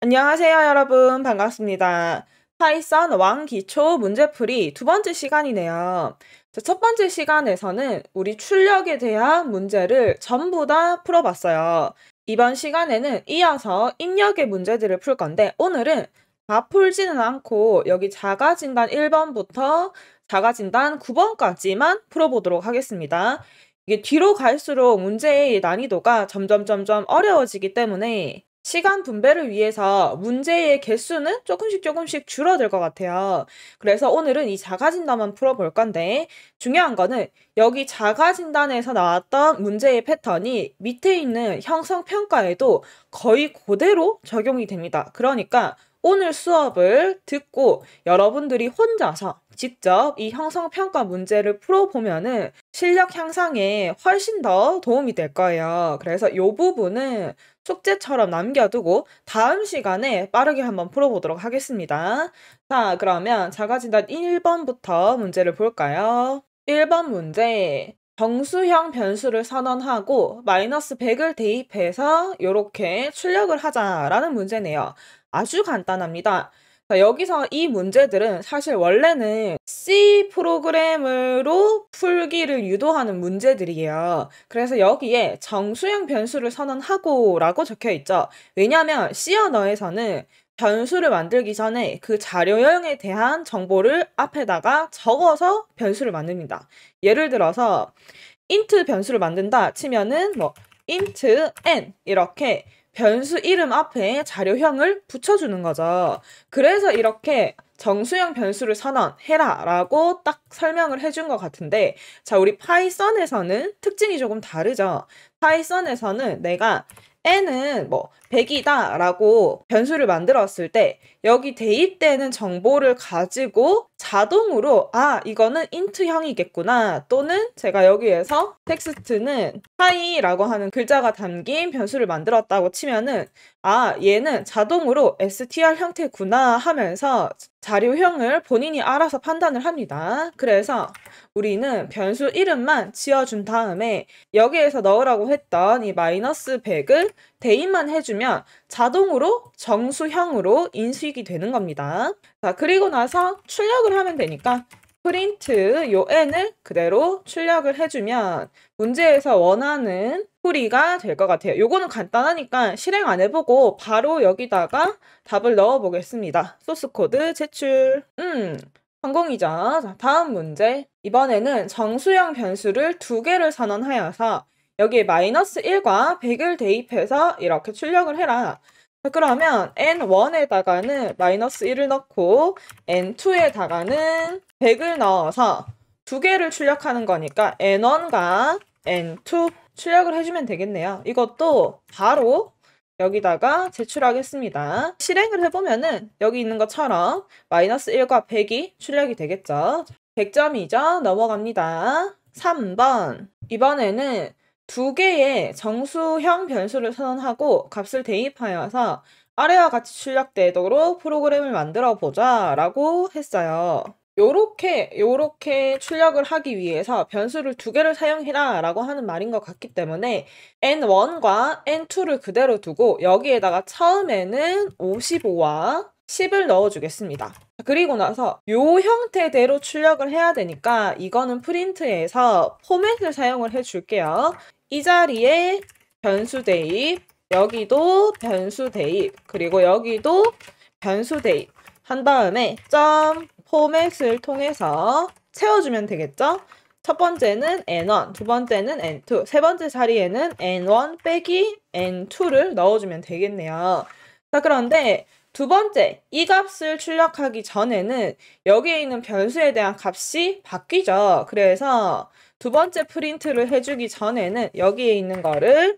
안녕하세요, 여러분. 반갑습니다. 파이썬 왕기초 문제풀이 두 번째 시간이네요. 첫 번째 시간에서는 우리 출력에 대한 문제를 전부 다 풀어봤어요. 이번 시간에는 이어서 입력의 문제들을 풀 건데, 오늘은 다 풀지는 않고 여기 자가진단 1번부터 자가진단 9번까지만 풀어보도록 하겠습니다. 이게 뒤로 갈수록 문제의 난이도가 점점 어려워지기 때문에 시간 분배를 위해서 문제의 개수는 조금씩 줄어들 것 같아요. 그래서 오늘은 이 자가진단만 풀어볼 건데, 중요한 거는 여기 자가진단에서 나왔던 문제의 패턴이 밑에 있는 형성평가에도 거의 그대로 적용이 됩니다. 그러니까 오늘 수업을 듣고 여러분들이 혼자서 직접 이 형성평가 문제를 풀어보면은 실력 향상에 훨씬 더 도움이 될 거예요. 그래서 이 부분은 숙제처럼 남겨두고 다음 시간에 빠르게 한번 풀어보도록 하겠습니다. 자, 그러면 자가진단 1번부터 문제를 볼까요? 1번 문제. 정수형 변수를 선언하고 마이너스 100을 대입해서 이렇게 출력을 하자라는 문제네요. 아주 간단합니다. 자, 여기서 이 문제들은 사실 원래는 C 프로그램으로 풀기를 유도하는 문제들이에요. 그래서 여기에 정수형 변수를 선언하고 라고 적혀 있죠. 왜냐하면 C 언어에서는 변수를 만들기 전에 그 자료형에 대한 정보를 앞에다가 적어서 변수를 만듭니다. 예를 들어서 int 변수를 만든다 치면은 int n 이렇게 변수 이름 앞에 자료형을 붙여주는 거죠. 그래서 이렇게 정수형 변수를 선언해라 라고 딱 설명을 해준 것 같은데, 자, 우리 파이썬에서는 특징이 조금 다르죠. 파이썬에서는 내가 n은 100이다 라고 변수를 만들었을 때 여기 대입되는 정보를 가지고 자동으로 이거는 int형이겠구나, 또는 제가 여기에서 텍스트는 hi라고 하는 글자가 담긴 변수를 만들었다고 치면은 얘는 자동으로 str 형태구나 하면서 자료형을 본인이 알아서 판단을 합니다. 그래서 우리는 변수 이름만 지어준 다음에 여기에서 넣으라고 했던 이 마이너스 100을 대입만 해주면 자동으로 정수형으로 인식이 되는 겁니다. 자, 그리고 나서 출력을 하면 되니까 프린트 요 n을 그대로 출력을 해주면 문제에서 원하는 풀이가 될 것 같아요. 요거는 간단하니까 실행 안 해보고 바로 여기다가 답을 넣어 보겠습니다. 소스 코드 제출. 성공이죠. 자, 다음 문제. 이번에는 정수형 변수를 두 개를 선언하여서 여기에 마이너스 1과 100을 대입해서 이렇게 출력을 해라. 자, 그러면 n1에다가는 마이너스 1을 넣고 n2에다가는 100을 넣어서 두 개를 출력하는 거니까 n1과 n2 출력을 해주면 되겠네요. 이것도 바로 여기다가 제출하겠습니다. 실행을 해보면은 여기 있는 것처럼 마이너스 1과 100이 출력이 되겠죠. 100점이죠. 넘어갑니다. 3번. 이번에는 두 개의 정수형 변수를 선언하고 값을 대입하여서 아래와 같이 출력되도록 프로그램을 만들어 보자 라고 했어요. 요렇게 출력을 하기 위해서 변수를 두 개를 사용해라 라고 하는 말인 것 같기 때문에 n1과 n2를 그대로 두고 여기에다가 처음에는 55와 10을 넣어주겠습니다. 그리고 나서 요 형태대로 출력을 해야 되니까 이거는 프린트에서 포맷을 사용을 해줄게요. 이 자리에 변수 대입, 여기도 변수 대입, 그리고 여기도 변수 대입 한 다음에 점 포맷을 통해서 채워주면 되겠죠? 첫 번째는 n1, 두 번째는 n2, 세 번째 자리에는 n1 빼기 n2를 넣어주면 되겠네요. 자, 그런데 두 번째, 이 값을 출력하기 전에는 여기에 있는 변수에 대한 값이 바뀌죠. 그래서 두 번째 프린트를 해주기 전에는 여기에 있는 거를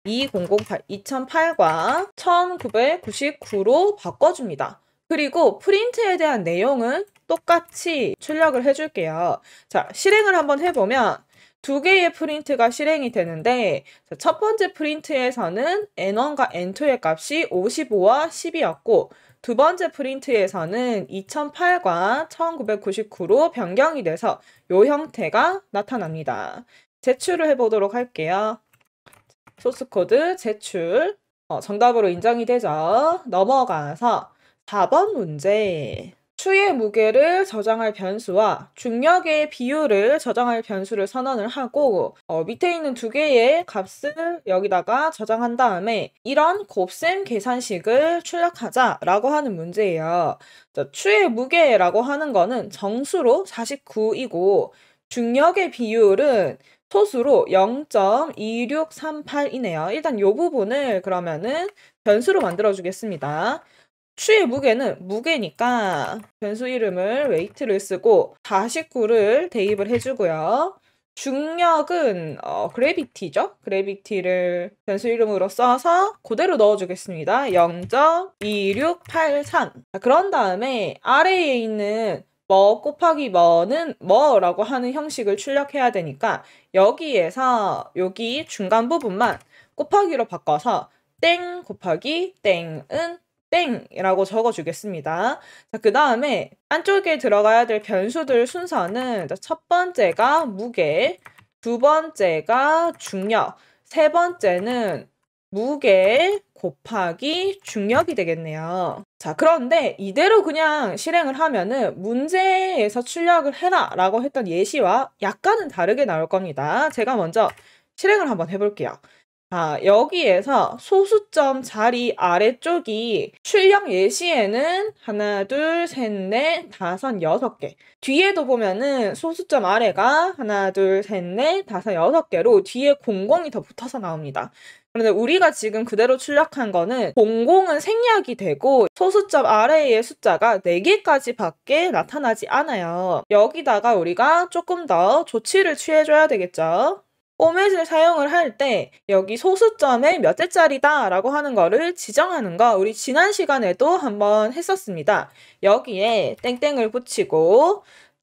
2008과 1999로 바꿔줍니다. 그리고 프린트에 대한 내용은 똑같이 출력을 해줄게요. 자, 실행을 한번 해보면 두 개의 프린트가 실행이 되는데, 첫 번째 프린트에서는 n1과 n2의 값이 55와 10이었고 두 번째 프린트에서는 2008과 1999로 변경이 돼서 이 형태가 나타납니다. 제출을 해보도록 할게요. 소스 코드 제출. 정답으로 인정이 되죠. 넘어가서 4번 문제. 추의 무게를 저장할 변수와 중력의 비율을 저장할 변수를 선언을 하고 밑에 있는 두 개의 값을 여기다가 저장한 다음에 이런 곱셈 계산식을 출력하자라고 하는 문제예요. 자, 추의 무게라고 하는 거는 정수로 49이고 중력의 비율은 소수로 0.2638이네요. 일단 이 부분을 그러면은 변수로 만들어 주겠습니다. 추의 무게는 무게니까 변수 이름을 웨이트를 쓰고 49를 대입을 해주고요. 중력은 그래비티죠. 그래비티를 변수 이름으로 써서 그대로 넣어주겠습니다. 0.2683. 그런 다음에 아래에 있는 뭐 곱하기 뭐는 뭐라고 하는 형식을 출력해야 되니까 여기에서 여기 중간 부분만 곱하기로 바꿔서 땡 곱하기 땡은 땡이라고 적어주겠습니다. 자, 그 다음에 안쪽에 들어가야 될 변수들 순서는 첫 번째가 무게, 두 번째가 중력, 세 번째는 무게 곱하기 중력이 되겠네요. 자, 그런데 이대로 그냥 실행을 하면은 문제에서 출력을 해라 라고 했던 예시와 약간은 다르게 나올 겁니다. 제가 먼저 실행을 한번 해볼게요. 여기에서 소수점 자리 아래쪽이 출력 예시에는 하나, 둘, 셋, 넷, 다섯, 여섯 개. 뒤에도 보면은 소수점 아래가 하나, 둘, 셋, 넷, 다섯, 여섯 개로 뒤에 공공이 더 붙어서 나옵니다. 그런데 우리가 지금 그대로 출력한 거는 공공은 생략이 되고 소수점 아래의 숫자가 4개까지 밖에 나타나지 않아요. 여기다가 우리가 조금 더 조치를 취해줘야 되겠죠. 포맷을 사용을 할 때 여기 소수점에 몇 대짜리다 라고 하는 거를 지정하는 거 우리 지난 시간에도 한번 했었습니다. 여기에 땡땡을 붙이고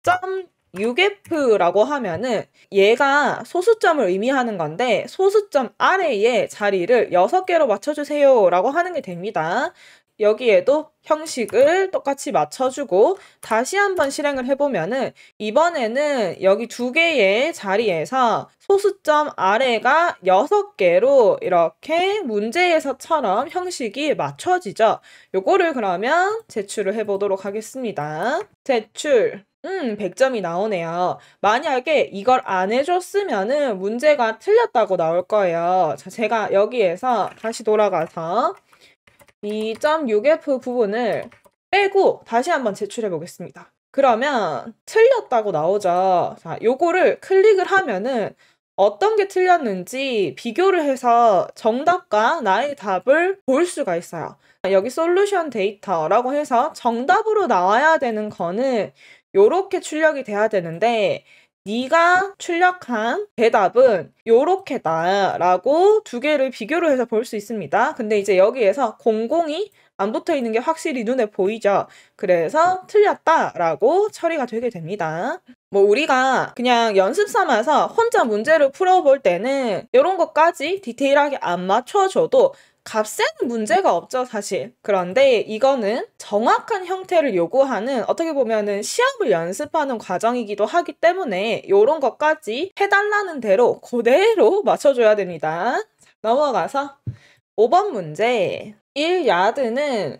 .6f라고 하면은 얘가 소수점을 의미하는 건데 소수점 아래에 자리를 6개로 맞춰주세요 라고 하는 게 됩니다. 여기에도 형식을 똑같이 맞춰주고 다시 한번 실행을 해보면은 이번에는 여기 두 개의 자리에서 소수점 아래가 6개로 이렇게 문제에서처럼 형식이 맞춰지죠. 요거를 그러면 제출을 해보도록 하겠습니다. 제출. 100점이 나오네요. 만약에 이걸 안 해줬으면은 문제가 틀렸다고 나올 거예요. 자, 제가 여기에서 다시 돌아가서 이 .6f 부분을 빼고 다시 한번 제출해 보겠습니다. 그러면 틀렸다고 나오죠. 자, 요거를 클릭을 하면은 어떤 게 틀렸는지 비교를 해서 정답과 나의 답을 볼 수가 있어요. 여기 솔루션 데이터라고 해서 정답으로 나와야 되는 거는 요렇게 출력이 돼야 되는데 네가 출력한 대답은 요렇게다 라고 두 개를 비교를 해서 볼 수 있습니다. 근데 이제 여기에서 공공이 안 붙어 있는 게 확실히 눈에 보이죠. 그래서 틀렸다 라고 처리가 되게 됩니다. 뭐 우리가 그냥 연습 삼아서 혼자 문제를 풀어볼 때는 이런 것까지 디테일하게 안 맞춰줘도 값에는 문제가 없죠, 사실. 그런데 이거는 정확한 형태를 요구하는 어떻게 보면은 시험을 연습하는 과정이기도 하기 때문에 이런 것까지 해달라는 대로 그대로 맞춰줘야 됩니다. 넘어가서 5번 문제. 1야드는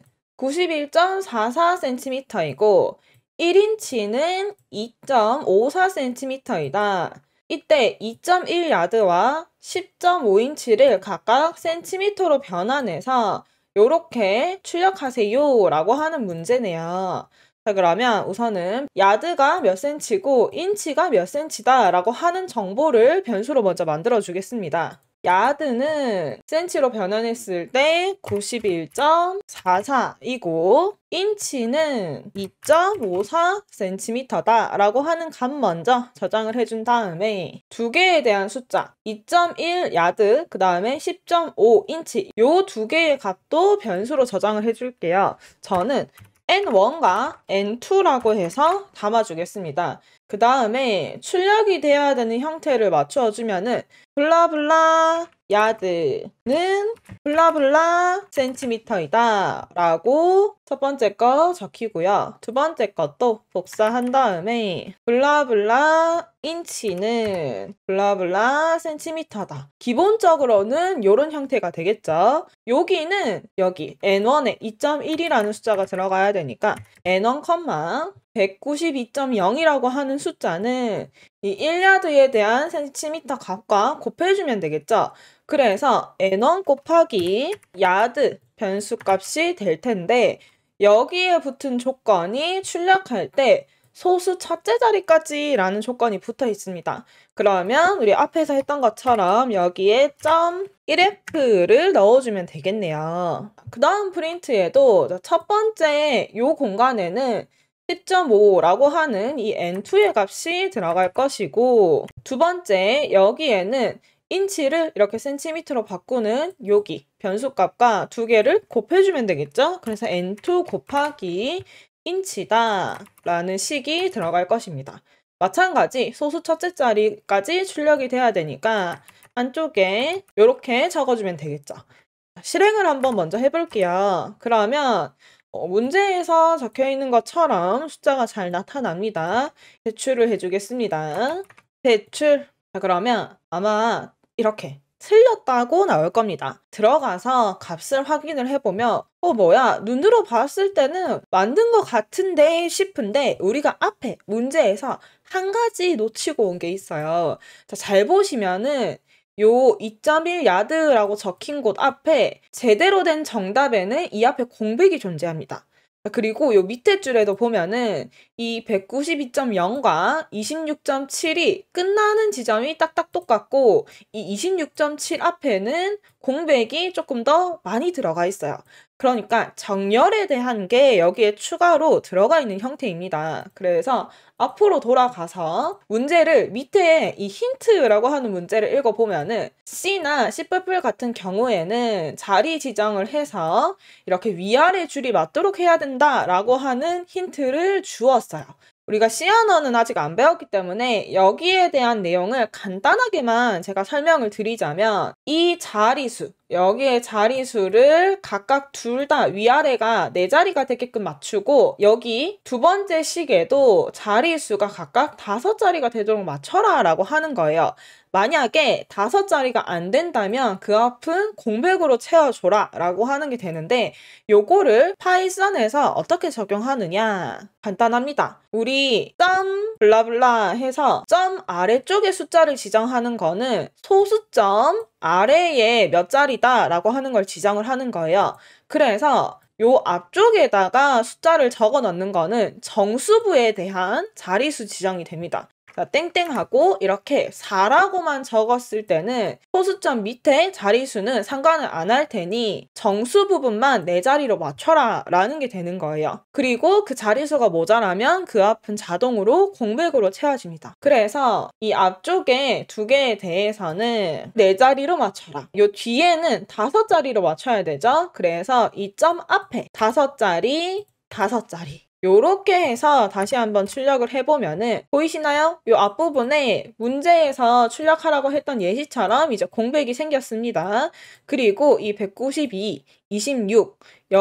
91.44cm이고 1인치는 2.54cm이다. 이때 2.1야드와 10.5인치를 각각 센티미터로 변환해서 요렇게 출력하세요 라고 하는 문제네요. 자, 그러면 우선은 야드가 몇 센치고 인치가 몇 센치다 라고 하는 정보를 변수로 먼저 만들어 주겠습니다. 야드는 센치로 변환했을 때 91.44이고 인치는 2.54cm다 라고 하는 값 먼저 저장을 해준 다음에 두 개에 대한 숫자 2.1야드 그 다음에 10.5인치 요 두 개의 값도 변수로 저장을 해줄게요. 저는 N1과 N2라고 해서 담아주겠습니다. 그 다음에 출력이 돼야 되는 형태를 맞춰주면은 블라블라 야드는 블라블라 센티미터이다 라고 첫 번째 거 적히고요. 두 번째 것도 복사한 다음에 블라블라 인치는 블라블라 센티미터다. 기본적으로는 이런 형태가 되겠죠. 여기는 여기 N1에 2.1이라는 숫자가 들어가야 되니까 N1, 192.0이라고 하는 숫자는 이 1야드에 대한 센티미터 값과 곱해주면 되겠죠. 그래서 N1 곱하기 야드 변수값이 될 텐데 여기에 붙은 조건이 출력할 때 소수 첫째 자리까지 라는 조건이 붙어 있습니다. 그러면 우리 앞에서 했던 것처럼 여기에 .1f를 넣어주면 되겠네요. 그 다음 프린트에도 첫 번째 이 공간에는 10.5라고 하는 이 N2의 값이 들어갈 것이고 두 번째 여기에는 인치를 이렇게 센티미터로 바꾸는 여기 변수값과 두 개를 곱해주면 되겠죠? 그래서 N2 곱하기 인치다 라는 식이 들어갈 것입니다. 마찬가지 소수 첫째 자리까지 출력이 돼야 되니까 안쪽에 이렇게 적어주면 되겠죠. 실행을 한번 먼저 해볼게요. 그러면 문제에서 적혀 있는 것처럼 숫자가 잘 나타납니다. 대출을 해주겠습니다. 대출. 자, 그러면 아마 이렇게 틀렸다고 나올 겁니다. 들어가서 값을 확인을 해보면 뭐야 눈으로 봤을 때는 만든 것 같은데 싶은데 우리가 앞에 문제에서 한 가지 놓치고 온 게 있어요. 자, 잘 보시면은 요 2.1 야드라고 적힌 곳 앞에 제대로 된 정답에는 이 앞에 공백이 존재합니다. 그리고 요 밑에 줄에도 보면은 이 192.0과 26.7이 끝나는 지점이 딱딱 똑같고 이 26.7 앞에는 공백이 조금 더 많이 들어가 있어요. 그러니까 정렬에 대한 게 여기에 추가로 들어가 있는 형태입니다. 그래서 앞으로 돌아가서 문제를 밑에 이 힌트라고 하는 문제를 읽어보면은 C나 C++ 같은 경우에는 자리 지정을 해서 이렇게 위아래 줄이 맞도록 해야 된다라고 하는 힌트를 주었어요. 우리가 C 언어는 아직 안 배웠기 때문에 여기에 대한 내용을 간단하게만 제가 설명을 드리자면 이 자리수, 여기에 자리수를 각각 둘 다 위아래가 4자리가 되게끔 맞추고 여기 두 번째 식에도 자리수가 각각 5자리가 되도록 맞춰라 라고 하는 거예요. 만약에 5자리가 안 된다면 그 앞은 공백으로 채워줘라 라고 하는 게 되는데 요거를 파이썬에서 어떻게 적용하느냐 간단합니다. 우리 점 블라블라 해서 점 아래쪽에 숫자를 지정하는 거는 소수점 아래에 몇 자리다 라고 하는 걸 지정을 하는 거예요. 그래서 요 앞쪽에다가 숫자를 적어 넣는 거는 정수부에 대한 자리수 지정이 됩니다. 자, 땡땡하고 이렇게 4라고만 적었을 때는 소수점 밑에 자리수는 상관을 안 할 테니 정수 부분만 4자리로 맞춰라 라는 게 되는 거예요. 그리고 그 자리수가 모자라면 그 앞은 자동으로 공백으로 채워집니다. 그래서 이 앞쪽에 두 개에 대해서는 4자리로 맞춰라. 요 뒤에는 5자리로 맞춰야 되죠. 그래서 이 점 앞에 5자리, 5자리 요렇게 해서 다시 한번 출력을 해보면은 보이시나요? 요 앞부분에 문제에서 출력하라고 했던 예시처럼 이제 공백이 생겼습니다. 그리고 이 192, 26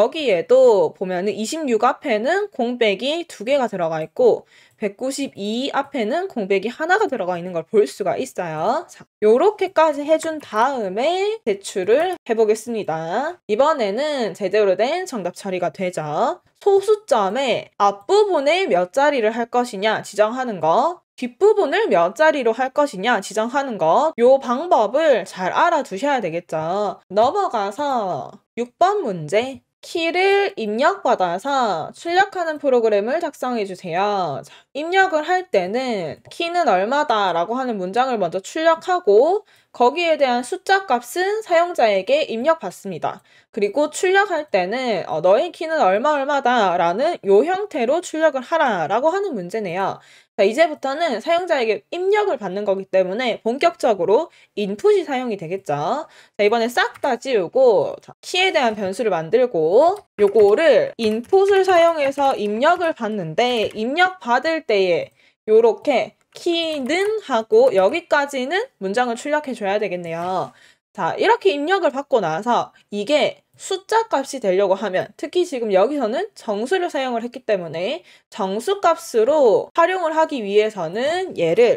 여기에도 보면은 26 앞에는 공백이 2개가 들어가 있고 192 앞에는 공백이 하나가 들어가 있는 걸 볼 수가 있어요. 자, 요렇게까지 해준 다음에 제출을 해보겠습니다. 이번에는 제대로 된 정답 처리가 되죠. 소수점의 앞부분에 몇 자리를 할 것이냐 지정하는 거, 뒷부분을 몇 자리로 할 것이냐 지정하는 거, 요 방법을 잘 알아두셔야 되겠죠. 넘어가서 6번 문제. 키를 입력받아서 출력하는 프로그램을 작성해 주세요. 자, 입력을 할 때는 키는 얼마다 라고 하는 문장을 먼저 출력하고 거기에 대한 숫자 값은 사용자에게 입력받습니다. 그리고 출력할 때는 너의 키는 얼마다 라는 요 형태로 출력을 하라 라고 하는 문제네요. 자, 이제부터는 사용자에게 입력을 받는 거기 때문에 본격적으로 인풋이 사용이 되겠죠. 자, 이번에 싹 다 지우고 키에 대한 변수를 만들고 요거를 인풋을 사용해서 입력을 받는데 입력 받을 때에 요렇게 키는 하고 여기까지는 문장을 출력해 줘야 되겠네요. 자, 이렇게 입력을 받고 나서 이게 숫자 값이 되려고 하면 특히 지금 여기서는 정수를 사용을 했기 때문에 정수 값으로 활용을 하기 위해서는 얘를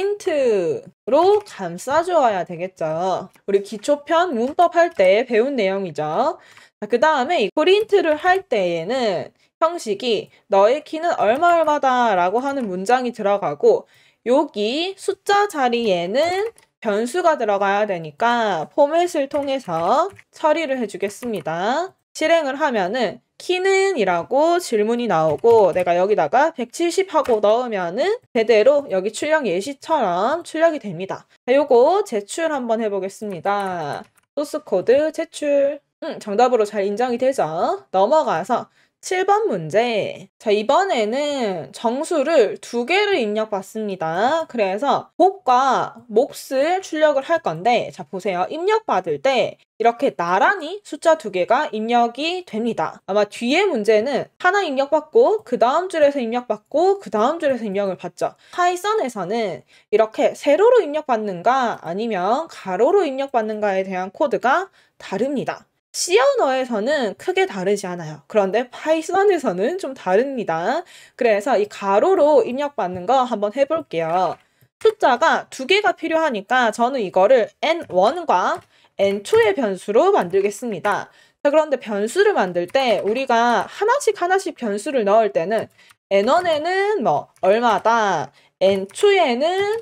int로 감싸주어야 되겠죠. 우리 기초편 문법 할 때 배운 내용이죠. 그 다음에 이 프린트를 할 때에는 형식이 너의 키는 얼마다 라고 하는 문장이 들어가고 여기 숫자 자리에는 변수가 들어가야 되니까 포맷을 통해서 처리를 해주겠습니다. 실행을 하면은 키는 이라고 질문이 나오고 내가 여기다가 170 하고 넣으면은 제대로 여기 출력 예시처럼 출력이 됩니다. 자, 요거 제출 한번 해보겠습니다. 소스 코드 제출. 정답으로 잘 인정이 되죠? 넘어가서 7번 문제. 자, 이번에는 정수를 2개를 입력받습니다. 그래서 곱과 몫을 출력을 할 건데, 자, 보세요. 입력받을 때 이렇게 나란히 숫자 2개가 입력이 됩니다. 아마 뒤에 문제는 하나 입력받고 그 다음 줄에서 입력받고 그 다음 줄에서 입력을 받죠. 파이썬에서는 이렇게 세로로 입력받는가 아니면 가로로 입력받는가에 대한 코드가 다릅니다. C 언어에서는 크게 다르지 않아요. 그런데 파이썬에서는 좀 다릅니다. 그래서 이 가로로 입력받는 거 한번 해볼게요. 숫자가 2개가 필요하니까 저는 이거를 n1과 n2의 변수로 만들겠습니다. 자, 그런데 변수를 만들 때 우리가 하나씩 변수를 넣을 때는 n1에는 뭐 얼마다, n2에는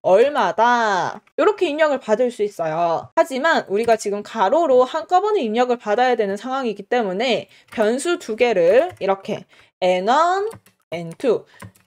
얼마다 이렇게 입력을 받을 수 있어요. 하지만 우리가 지금 가로로 한꺼번에 입력을 받아야 되는 상황이기 때문에 변수 2개를 이렇게 n1, n2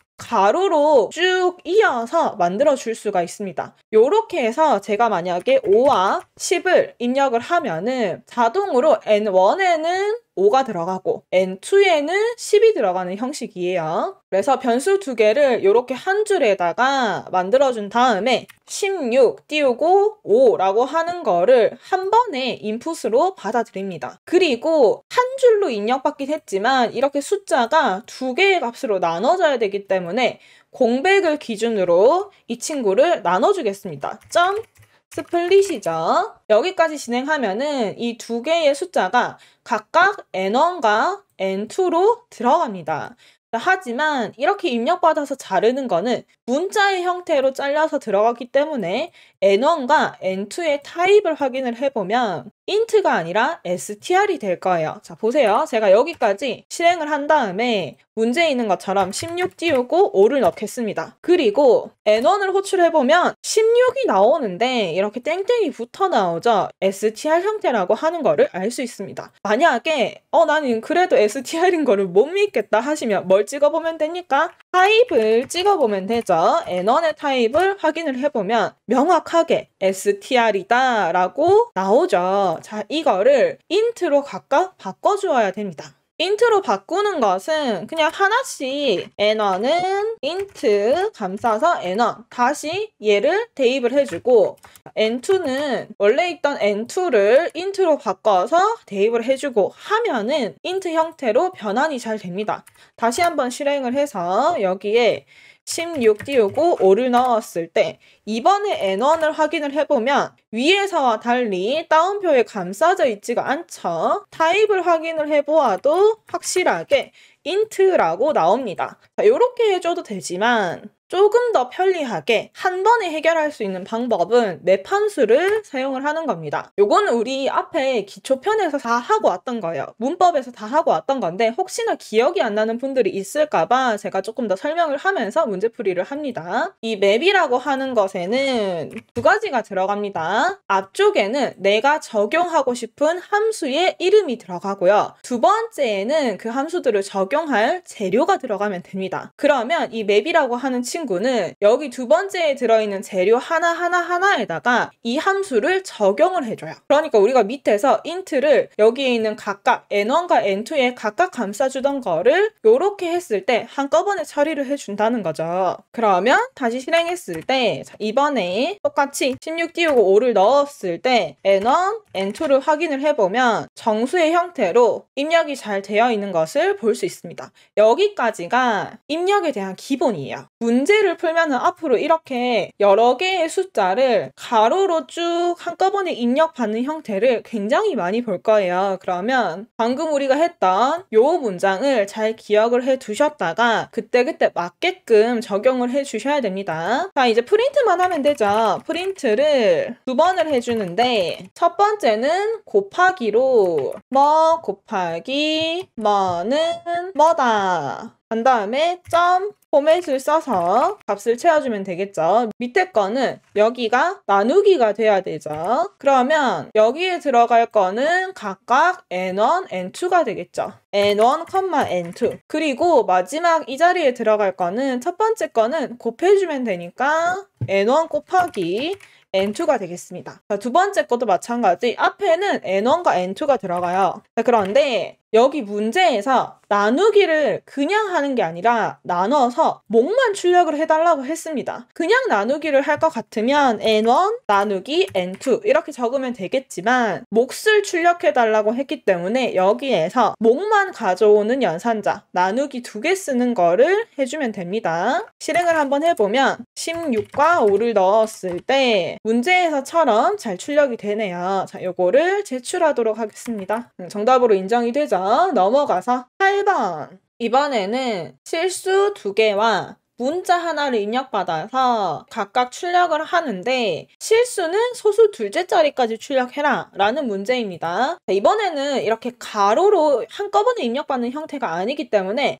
가로로 쭉 이어서 만들어 줄 수가 있습니다. 이렇게 해서 제가 만약에 5와 10을 입력을 하면은 자동으로 n1에는 5가 들어가고 n2에는 10이 들어가는 형식이에요. 그래서 변수 2개를 이렇게 한 줄에다가 만들어준 다음에 16 띄우고 5라고 하는 거를 한 번에 인풋으로 받아들입니다. 그리고 한 줄로 입력받긴 했지만 이렇게 숫자가 2개의 값으로 나눠져야 되기 때문에 공백을 기준으로 이 친구를 나눠주겠습니다. 점 스플릿이죠. 여기까지 진행하면은 이 2개의 숫자가 각각 n1과 n2로 들어갑니다. 하지만 이렇게 입력받아서 자르는 거는 문자의 형태로 잘려서 들어가기 때문에 n1과 n2의 타입을 확인을 해보면 int가 아니라 str이 될 거예요. 자, 보세요. 제가 여기까지 실행을 한 다음에 문제에 있는 것처럼 16 띄우고 5를 넣겠습니다. 그리고 n1을 호출해보면 16이 나오는데 이렇게 땡땡이 붙어 나오죠. str 형태라고 하는 거를 알 수 있습니다. 만약에 나는 그래도 str인 거를 못 믿겠다 하시면 뭘 찍어보면 됩니까? 타입을 찍어보면 되죠. n1의 타입을 확인을 해보면 명확하게 str이다 라고 나오죠. 자, 이거를 int로 각각 바꿔주어야 됩니다. int로 바꾸는 것은 그냥 하나씩 n1은 int 감싸서 n1 다시 얘를 대입을 해주고 n2는 원래 있던 n2를 int로 바꿔서 대입을 해주고 하면은 int 형태로 변환이 잘 됩니다. 다시 한번 실행을 해서 여기에 16 띄우고 5를 넣었을 때 이번에 n1을 확인을 해보면 위에서와 달리 따옴표에 감싸져 있지가 않죠. 타입을 확인을 해보아도 확실하게 int라고 나옵니다. 자, 이렇게 해줘도 되지만 조금 더 편리하게 한 번에 해결할 수 있는 방법은 맵 함수를 사용을 하는 겁니다. 요거는 우리 앞에 기초편에서 다 하고 왔던 거예요. 문법에서 다 하고 왔던 건데 혹시나 기억이 안 나는 분들이 있을까봐 제가 조금 더 설명을 하면서 문제풀이를 합니다. 이 맵이라고 하는 것에는 2가지가 들어갑니다. 앞쪽에는 내가 적용하고 싶은 함수의 이름이 들어가고요. 두 번째에는 그 함수들을 적용할 재료가 들어가면 됩니다. 그러면 이 맵이라고 하는 친구는 여기 두 번째에 들어있는 재료 하나에다가 이 함수를 적용을 해줘요. 그러니까 우리가 밑에서 int를 여기에 있는 각각 n1과 n2에 각각 감싸주던 거를 이렇게 했을 때 한꺼번에 처리를 해준다는 거죠. 그러면 다시 실행했을 때 이번에 똑같이 16 띄우고 5를 넣었을 때 n1, n2를 확인을 해보면 정수의 형태로 입력이 잘 되어 있는 것을 볼 수 있습니다. 여기까지가 입력에 대한 기본이에요. 문제 문제를 풀면은 앞으로 이렇게 여러 개의 숫자를 가로로 쭉 한꺼번에 입력받는 형태를 굉장히 많이 볼 거예요. 그러면 방금 우리가 했던 요 문장을 잘 기억을 해 두셨다가 그때그때 맞게끔 적용을 해 주셔야 됩니다. 자, 이제 프린트만 하면 되죠. 프린트를 두 번을 해주는데 첫 번째는 곱하기로 뭐 곱하기 뭐는 뭐다 한 다음에 점 포맷을 써서 값을 채워주면 되겠죠. 밑에 거는 여기가 나누기가 돼야 되죠. 그러면 여기에 들어갈 거는 각각 n1, n2가 되겠죠. n1, n2 그리고 마지막 이 자리에 들어갈 거는 첫 번째 거는 곱해주면 되니까 n1 곱하기 n2가 되겠습니다. 자, 두 번째 것도 마찬가지 앞에는 n1과 n2가 들어가요. 자, 그런데 여기 문제에서 나누기를 그냥 하는 게 아니라 나눠서 몫만 출력을 해달라고 했습니다. 그냥 나누기를 할 것 같으면 n1 나누기 n2 이렇게 적으면 되겠지만 몫을 출력해달라고 했기 때문에 여기에서 몫만 가져오는 연산자 나누기 2개 쓰는 거를 해주면 됩니다. 실행을 한번 해보면 16과 5를 넣었을 때 문제에서처럼 잘 출력이 되네요. 자, 요거를 제출하도록 하겠습니다. 정답으로 인정이 되죠. 넘어가서 8번. 이번에는 실수 2개와 문자 하나를 입력받아서 각각 출력을 하는데 실수는 소수 둘째 자리까지 출력해라 라는 문제입니다. 자, 이번에는 이렇게 가로로 한꺼번에 입력받는 형태가 아니기 때문에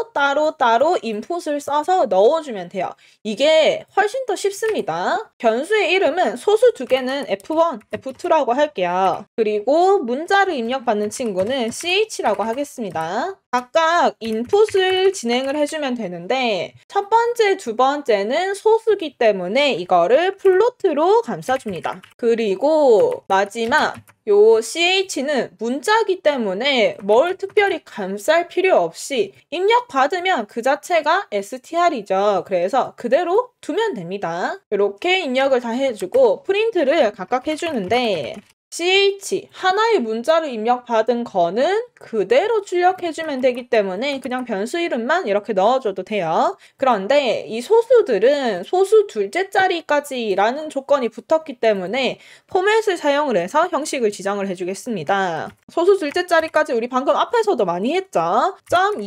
따로 인풋을 써서 넣어주면 돼요. 이게 훨씬 더 쉽습니다. 변수의 이름은 소수 2개는 F1, F2라고 할게요. 그리고 문자를 입력받는 친구는 CH라고 하겠습니다. 각각 인풋을 진행을 해주면 되는데 첫 번째, 두 번째는 소수기 때문에 이거를 플로트로 감싸줍니다. 그리고 마지막 요 CH는 문자기 때문에 뭘 특별히 감쌀 필요 없이 입력받으면 그 자체가 str이죠. 그래서 그대로 두면 됩니다. 이렇게 입력을 다 해주고 프린트를 각각 해주는데 CH 하나의 문자를 입력받은 거는 그대로 출력해주면 되기 때문에 그냥 변수 이름만 이렇게 넣어줘도 돼요. 그런데 이 소수들은 소수 둘째 자리까지라는 조건이 붙었기 때문에 포맷을 사용을 해서 형식을 지정을 해주겠습니다. 소수 둘째 자리까지 우리 방금 앞에서도 많이 했죠.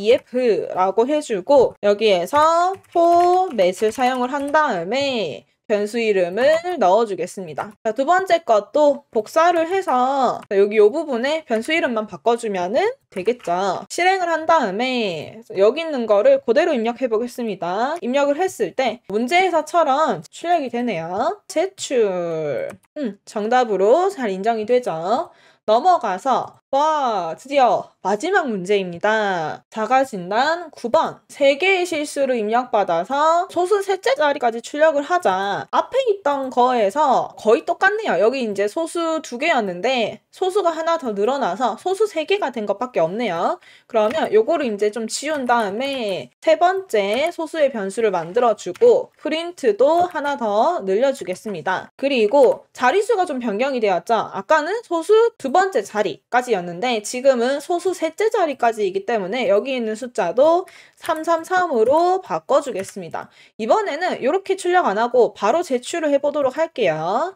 .ef라고 해주고 여기에서 포맷을 사용을 한 다음에 변수 이름을 넣어주겠습니다. 자, 두 번째 것도 복사를 해서 여기 이 부분에 변수 이름만 바꿔주면은 되겠죠. 실행을 한 다음에 여기 있는 거를 그대로 입력해 보겠습니다. 입력을 했을 때 문제에서처럼 출력이 되네요. 제출. 정답으로 잘 인정이 되죠. 넘어가서 와, 드디어 마지막 문제입니다. 자가진단 9번. 3개의 실수를 입력받아서 소수 셋째 자리까지 출력을 하자. 앞에 있던 거에서 거의 똑같네요. 여기 이제 소수 2개였는데 소수가 하나 더 늘어나서 소수 3개가 된 것밖에 없네요. 그러면 요거를 이제 좀 지운 다음에 세 번째 소수의 변수를 만들어주고 프린트도 하나 더 늘려주겠습니다. 그리고 자리수가 좀 변경이 되었죠. 아까는 소수 두 번째 자리까지였는데 지금은 소수 셋째 자리까지이기 때문에 여기 있는 숫자도 333으로 바꿔주겠습니다. 이번에는 이렇게 출력 안 하고 바로 제출을 해보도록 할게요.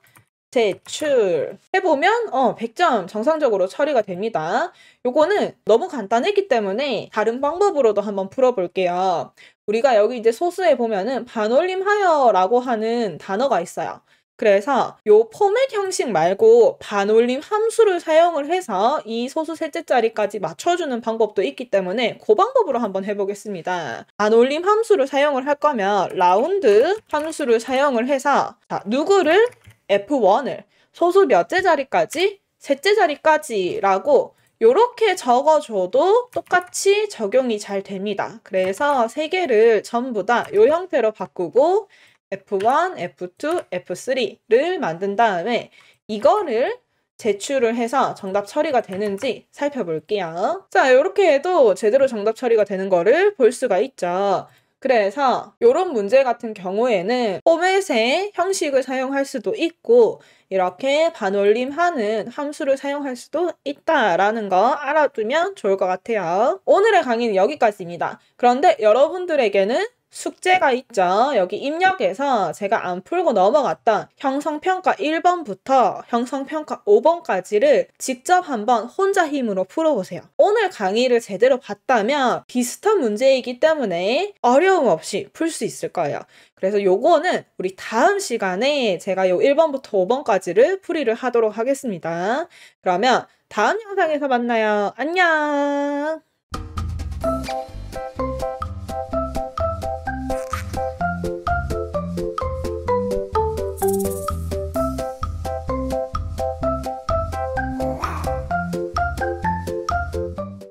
제출 해보면 100점 정상적으로 처리가 됩니다. 요거는 너무 간단했기 때문에 다른 방법으로도 한번 풀어볼게요. 우리가 여기 이제 소수에 보면은 반올림하여라고 하는 단어가 있어요. 그래서 요 포맷 형식 말고 반올림 함수를 사용을 해서 이 소수 셋째 자리까지 맞춰주는 방법도 있기 때문에 그 방법으로 한번 해보겠습니다. 반올림 함수를 사용을 할 거면 라운드 함수를 사용을 해서 자, 누구를 F1을 소수 몇째 자리까지? 셋째 자리까지라고 요렇게 적어줘도 똑같이 적용이 잘 됩니다. 그래서 세 개를 전부 다 요 형태로 바꾸고 F1, F2, F3를 만든 다음에 이거를 제출을 해서 정답 처리가 되는지 살펴볼게요. 자, 이렇게 해도 제대로 정답 처리가 되는 거를 볼 수가 있죠. 그래서 이런 문제 같은 경우에는 포맷의 형식을 사용할 수도 있고 이렇게 반올림하는 함수를 사용할 수도 있다라는 거 알아두면 좋을 것 같아요. 오늘의 강의는 여기까지입니다. 그런데 여러분들에게는 숙제가 있죠. 여기 입력에서 제가 안 풀고 넘어갔던 형성평가 1번부터 형성평가 5번까지를 직접 한번 혼자 힘으로 풀어보세요. 오늘 강의를 제대로 봤다면 비슷한 문제이기 때문에 어려움 없이 풀 수 있을 거예요. 그래서 요거는 우리 다음 시간에 제가 요 1번부터 5번까지를 풀이를 하도록 하겠습니다. 그러면 다음 영상에서 만나요. 안녕!